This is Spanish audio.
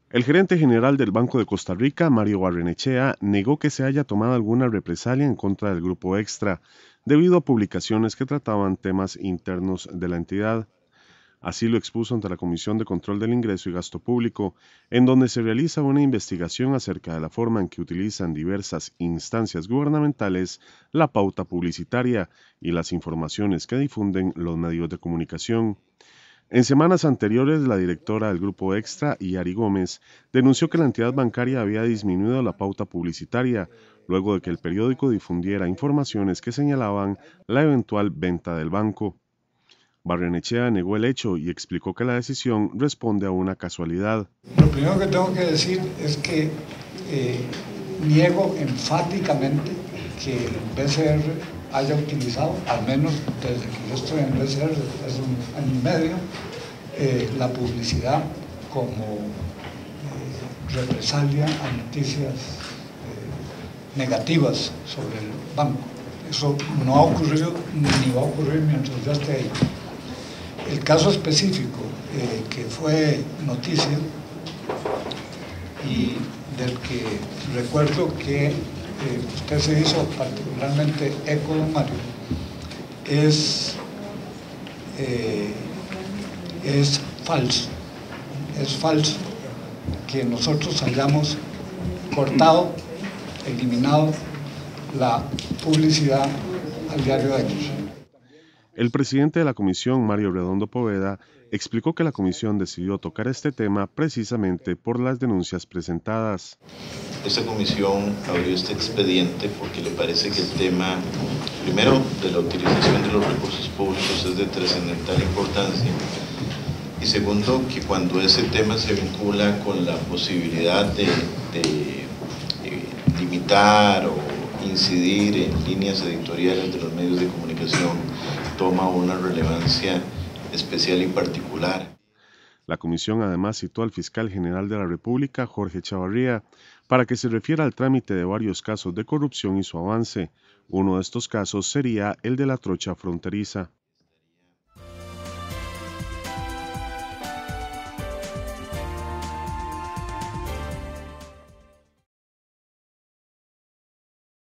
El gerente general del Banco de Costa Rica, Mario Barrenechea, negó que se haya tomado alguna represalia en contra del Grupo Extra, debido a publicaciones que trataban temas internos de la entidad. Así lo expuso ante la Comisión de Control del Ingreso y Gasto Público, en donde se realiza una investigación acerca de la forma en que utilizan diversas instancias gubernamentales la pauta publicitaria y las informaciones que difunden los medios de comunicación. En semanas anteriores, la directora del Grupo Extra, Yari Gómez, denunció que la entidad bancaria había disminuido la pauta publicitaria luego de que el periódico difundiera informaciones que señalaban la eventual venta del banco. Barrenechea negó el hecho y explicó que la decisión responde a una casualidad. Lo primero que tengo que decir es que niego enfáticamente que el BCR haya utilizado, al menos desde que yo estoy en el BCR, hace un año y medio, la publicidad como represalia a noticias negativas sobre el banco. Eso no ha ocurrido ni va a ocurrir mientras yo esté ahí. El caso específico que fue noticia y del que recuerdo que usted se hizo particularmente eco, don Mario, es falso. Es falso que nosotros hayamos cortado, eliminado la publicidad al diario de ellos. El presidente de la comisión, Mario Redondo Poveda, explicó que la comisión decidió tocar este tema precisamente por las denuncias presentadas. Esta comisión abrió este expediente porque le parece que el tema, primero, de la utilización de los recursos públicos es de trascendental importancia, y segundo, que cuando ese tema se vincula con la posibilidad de limitar o incidir en líneas editoriales de los medios de comunicación, toma una relevancia especial y particular. La comisión además citó al fiscal general de la República, Jorge Chavarría, para que se refiera al trámite de varios casos de corrupción y su avance. Uno de estos casos sería el de la trocha fronteriza.